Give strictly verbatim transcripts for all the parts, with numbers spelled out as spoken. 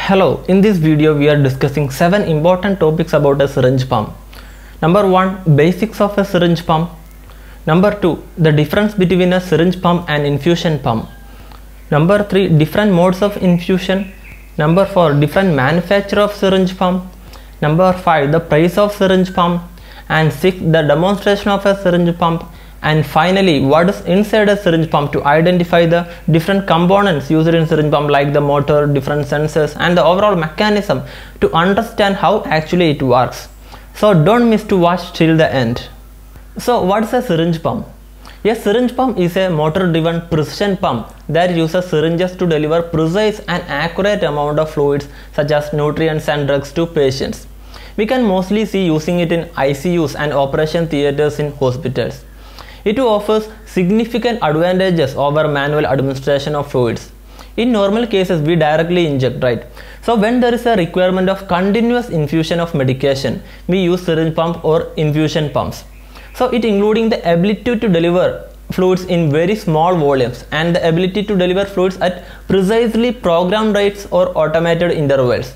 Hello, in this video we are discussing seven important topics about a syringe pump. Number one, basics of a syringe pump. Number two, the difference between a syringe pump and infusion pump. Number three, different modes of infusion. Number four, different manufacture of syringe pump. Number five, the price of syringe pump. And six, the demonstration of a syringe pump. And finally, what is inside a syringe pump to identify the different components used in syringe pump like the motor, different sensors and the overall mechanism to understand how actually it works. So don't miss to watch till the end. So what is a syringe pump? A syringe pump is a motor driven precision pump that uses syringes to deliver precise and accurate amount of fluids such as nutrients and drugs to patients. We can mostly see using it in I C Us and operation theaters in hospitals. It offers significant advantages over manual administration of fluids. In normal cases, we directly inject, right? So when there is a requirement of continuous infusion of medication, we use syringe pump or infusion pumps. So it including the ability to deliver fluids in very small volumes and the ability to deliver fluids at precisely programmed rates or automated intervals.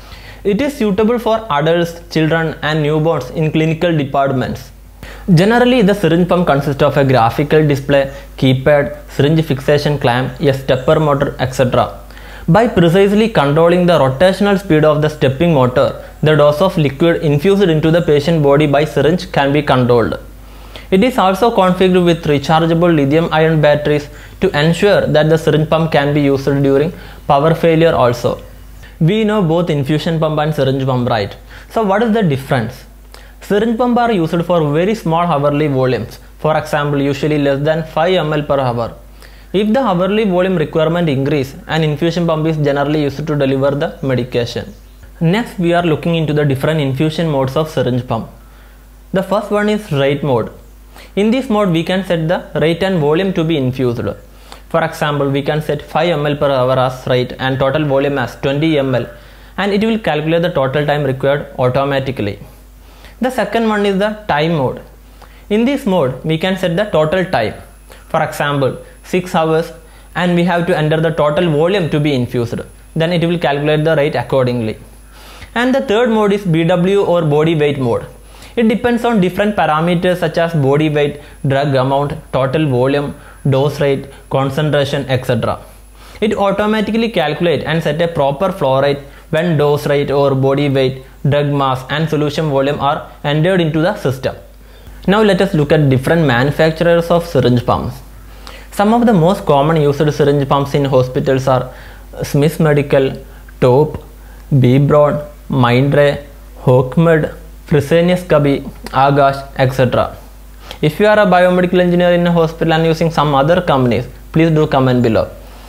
It is suitable for adults, children and newborns in clinical departments. Generally, the syringe pump consists of a graphical display, keypad, syringe fixation clamp, a stepper motor, et cetera. By precisely controlling the rotational speed of the stepping motor, the dose of liquid infused into the patient body by syringe can be controlled. It is also configured with rechargeable lithium-ion batteries to ensure that the syringe pump can be used during power failure also. We know both infusion pump and syringe pump, right? So what is the difference? Syringe pump are used for very small hourly volumes, for example usually less than five milliliters per hour. If the hourly volume requirement increase, an infusion pump is generally used to deliver the medication. Next we are looking into the different infusion modes of syringe pump. The first one is rate mode. In this mode we can set the rate and volume to be infused. For example, we can set five milliliters per hour as rate and total volume as twenty milliliters and it will calculate the total time required automatically. The second one is the time mode. In this mode, we can set the total time. For example, six hours and we have to enter the total volume to be infused. Then it will calculate the rate accordingly. And the third mode is B W or body weight mode. It depends on different parameters such as body weight, drug amount, total volume, dose rate, concentration, et cetera. It automatically calculates and set a proper flow rate when dose rate or body weight, drug mass and solution volume are entered into the system. Now let us look at different manufacturers of syringe pumps. Some of the most common used syringe pumps in hospitals are Biomedical, Top, BBraun, Mindray, Hawkmed, Fresenius, Kabi, Agash, et cetera. If you are a biomedical engineer in a hospital and using some other companies, please do comment below.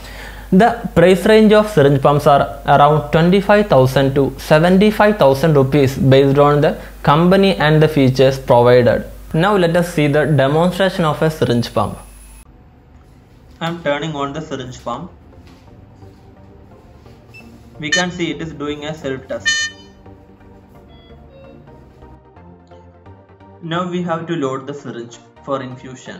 The price range of syringe pumps are around twenty-five thousand to seventy-five thousand rupees based on the company and the features provided. Now let us see the demonstration of a syringe pump. I am turning on the syringe pump. We can see it is doing a self-test. Now we have to load the syringe for infusion.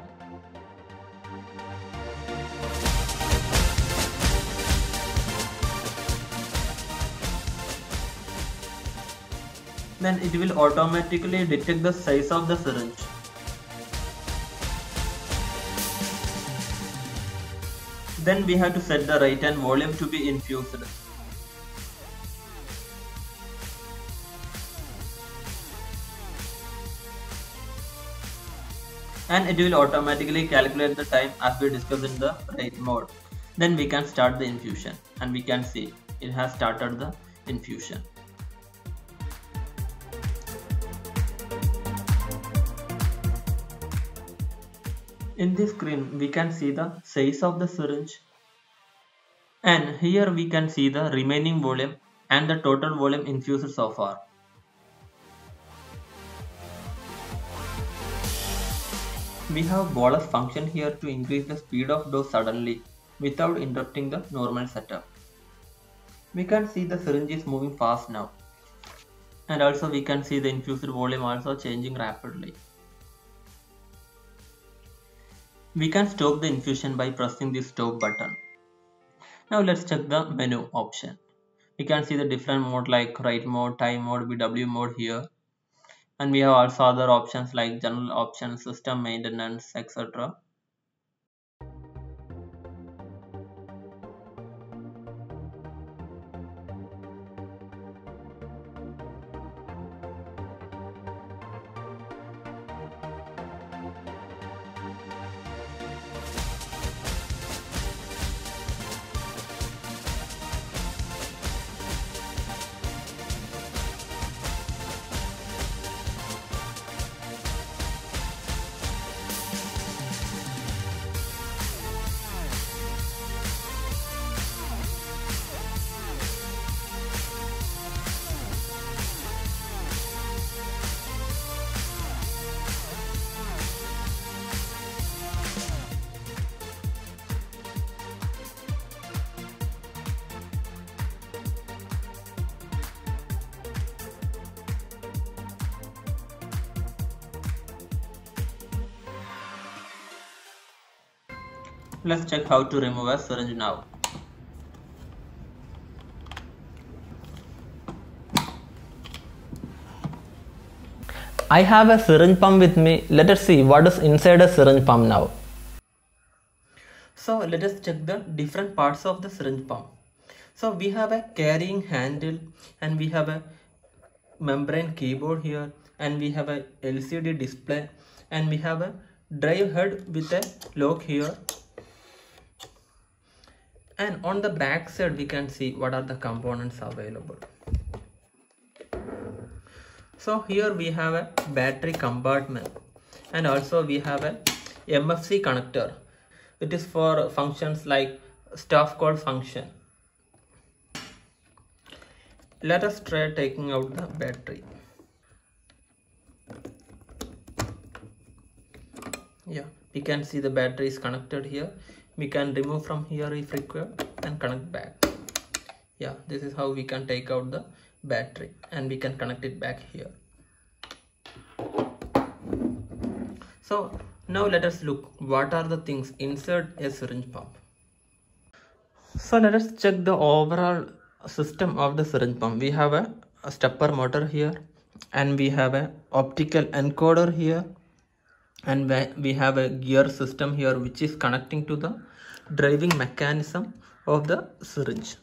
Then it will automatically detect the size of the syringe. Then we have to set the rate and volume to be infused. And it will automatically calculate the time as we discussed in the rate mode. Then we can start the infusion and we can see it has started the infusion. In this screen we can see the size of the syringe and here we can see the remaining volume and the total volume infused so far. We have bolus function here to increase the speed of dose suddenly without interrupting the normal setup. We can see the syringe is moving fast now and also we can see the infused volume also changing rapidly. We can stop the infusion by pressing the stop button. Now let's check the menu option. We can see the different mode like write mode, time mode, B W mode here. And we have also other options like general options, system maintenance, et cetera. Let's check how to remove a syringe now. I have a syringe pump with me. Let us see what is inside a syringe pump now. So let us check the different parts of the syringe pump. So we have a carrying handle, and we have a membrane keyboard here, and we have a L C D display, and we have a drive head with a lock here. And on the back side we can see what are the components available. So here we have a battery compartment, and also we have a M F C connector. It is for functions like staff code function. Let us try taking out the battery. Yeah, we can see the battery is connected here. We can remove from here if required and connect back. Yeah, this is how we can take out the battery, and we can connect it back here. So now let us look what are the things inside a syringe pump. So let us check the overall system of the syringe pump. We have a, a stepper motor here, and we have a optical encoder here, and we have a gear system here which is connecting to the driving mechanism of the syringe.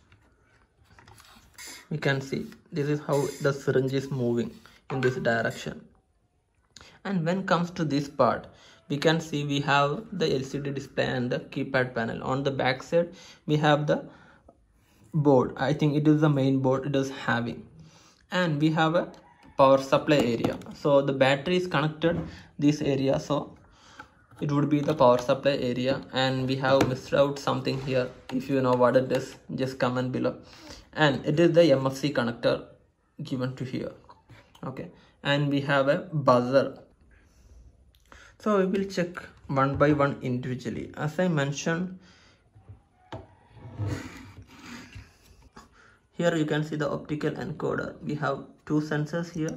We can see this is how the syringe is moving in this direction. And when it comes to this part, we can see we have the L C D display and the keypad panel. On the back side we have the board. I think it is the main board it is having, and we have a power supply area. So the battery is connected this area, so it would be the power supply area. And we have missed out something here. If you know what it is, just comment below. And it is the M F C connector given to here. Okay, and we have a buzzer. So we will check one by one individually. As I mentioned, here you can see the optical encoder. We have two sensors here.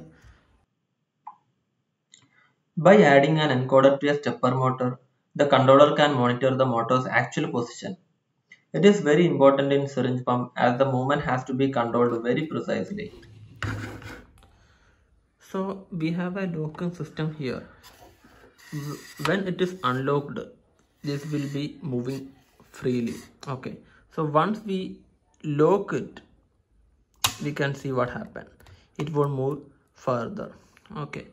By adding an encoder to a stepper motor, the controller can monitor the motor's actual position. It is very important in syringe pump as the movement has to be controlled very precisely. So we have a locking system here. When it is unlocked, this will be moving freely. Okay, so once we lock it, we can see what happened. It will move further. Okay,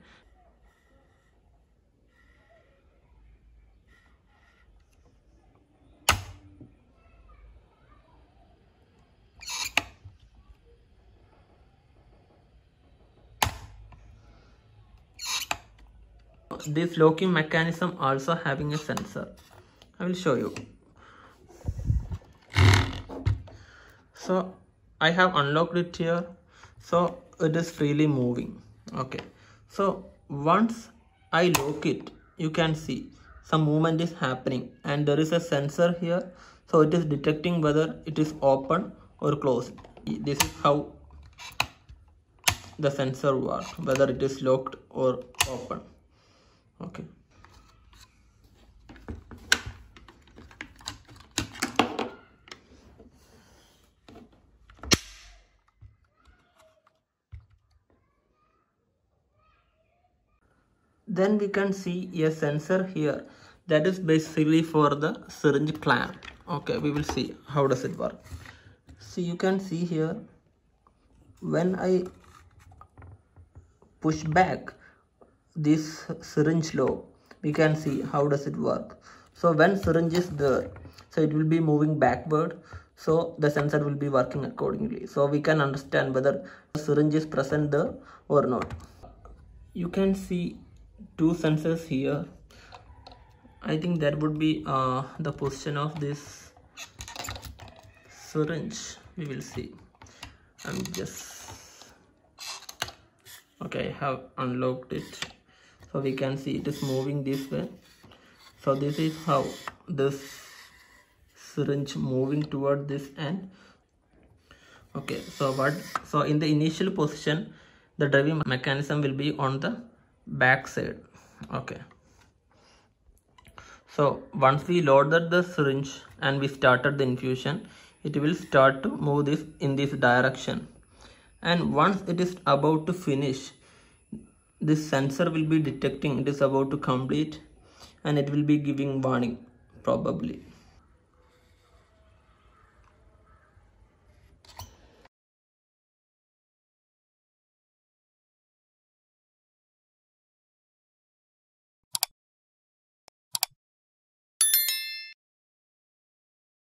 this locking mechanism also having a sensor. I will show you. So I have unlocked it here, so it is freely moving. Okay, so once I lock it, you can see some movement is happening, and there is a sensor here, so it is detecting whether it is open or closed. This is how the sensor works, whether it is locked or open. Okay, then we can see a sensor here that is basically for the syringe clamp. Okay, we will see how does it work. So you can see here, when I push back this syringe lobe, we can see how does it work. So when syringe is there, so it will be moving backward, so the sensor will be working accordingly. So we can understand whether the syringe is present there or not. You can see two sensors here. I think that would be uh, the position of this syringe. We will see. I'm just okay, I have unlocked it, so we can see it is moving this way. So this is how this syringe moving toward this end. Okay, so what so in the initial position, the driving mechanism will be on the back side. Okay, so once we loaded the syringe and we started the infusion, it will start to move this in this direction, and once it is about to finish, this sensor will be detecting it is about to complete, and it will be giving warning probably.